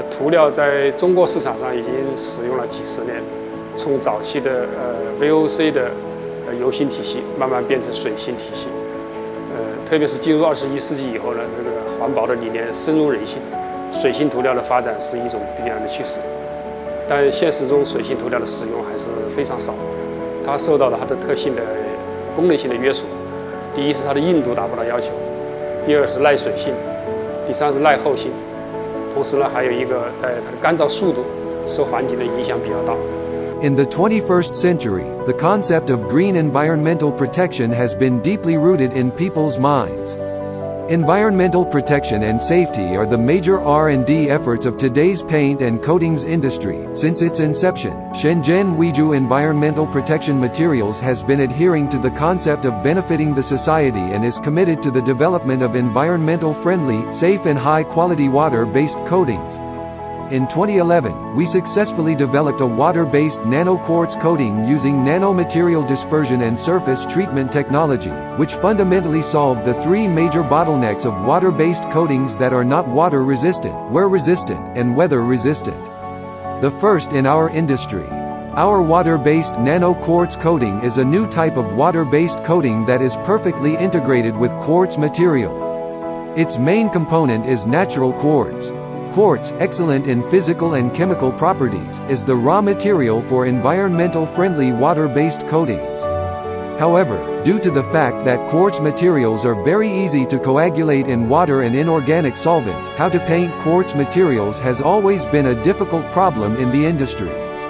涂料在中国市场上已经使用了几十年，从早期的VOC 的油性体系慢慢变成水性体系。特别是进入21世纪以后呢，这个环保的理念深入人心，水性涂料的发展是一种必然的趋势。但现实中，水性涂料的使用还是非常少，它受到了它的特性的功能性的约束。第一是它的硬度达不到要求，第二是耐水性，第三是耐候性。同时呢，还有一个在它的干燥速度受环境的影响比较大。 In the 21st century, the concept of green environmental protection has been deeply rooted in people's minds. Environmental protection and safety are the major R&D efforts of today's paint and coatings industry. Since its inception, Shenzhen Weiju Environmental Protection Materials has been adhering to the concept of benefiting the society and is committed to the development of environmental-friendly, safe and high-quality water-based coatings. In 2011, we successfully developed a water-based nano-quartz coating using nanomaterial dispersion and surface treatment technology, which fundamentally solved the three major bottlenecks of water-based coatings that are not water-resistant, wear-resistant, and weather-resistant. The first in our industry. Our water-based nano-quartz coating is a new type of water-based coating that is perfectly integrated with quartz material. Its main component is natural quartz. Quartz, excellent in physical and chemical properties, is the raw material for environmental-friendly water-based coatings. However, due to the fact that quartz materials are very easy to coagulate in water and inorganic solvents, how to paint quartz materials has always been a difficult problem in the industry.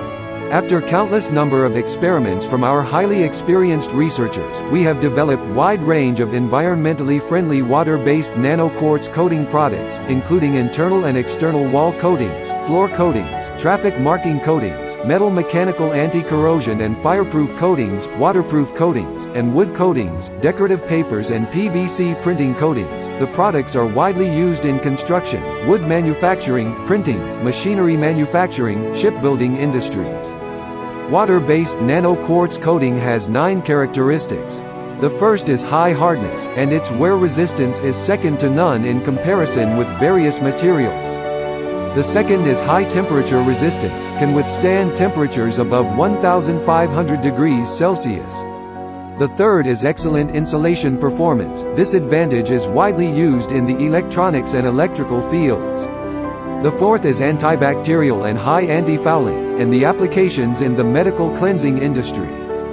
After countless number of experiments from our highly experienced researchers, we have developed wide range of environmentally friendly water-based nano-quartz coating products, including internal and external wall coatings, floor coatings, traffic marking coatings, metal mechanical anti-corrosion and fireproof coatings, waterproof coatings, and wood coatings, decorative papers and PVC printing coatings. The products are widely used in construction, wood manufacturing, printing, machinery manufacturing, shipbuilding industries. Water-based nano-quartz coating has 9 characteristics. The first is high hardness, and its wear resistance is second to none in comparison with various materials. The second is high temperature resistance, can withstand temperatures above 1,500 degrees Celsius. The third is excellent insulation performance. This advantage is widely used in the electronics and electrical fields. The fourth is antibacterial and high anti-fouling, and the applications in the medical cleansing industry.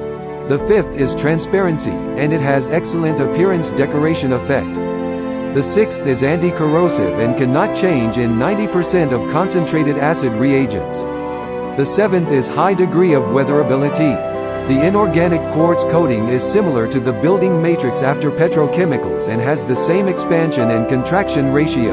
The fifth is transparency, and it has excellent appearance decoration effect. The sixth is anti-corrosive and cannot change in 90% of concentrated acid reagents. The seventh is high degree of weatherability. The inorganic quartz coating is similar to the building matrix after petrochemicals and has the same expansion and contraction ratio.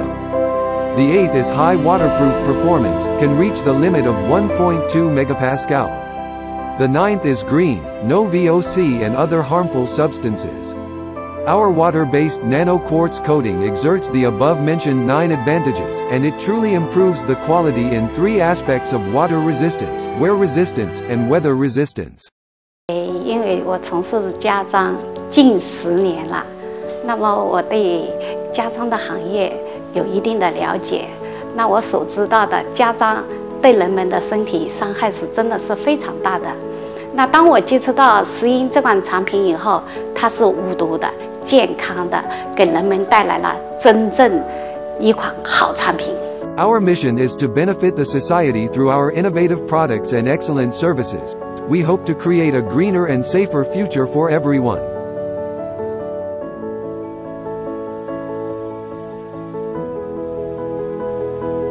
The eighth is high waterproof performance, can reach the limit of 1.2 megapascal. The ninth is green, no VOC and other harmful substances. Our water-based nano-quartz coating exerts the above-mentioned 9 advantages, and it truly improves the quality in 3 aspects of water resistance, wear resistance, and weather resistance. 因为我从事家装近10年了，那么我对家装的行业有一定的了解。那我所知道的家装对人们的身体伤害是真的是非常大的。那当我接触到石英这款产品以后，它是无毒的、健康的，给人们带来了真正一款好产品。 Our mission is to benefit the society through our innovative products and excellent services. We hope to create a greener and safer future for everyone.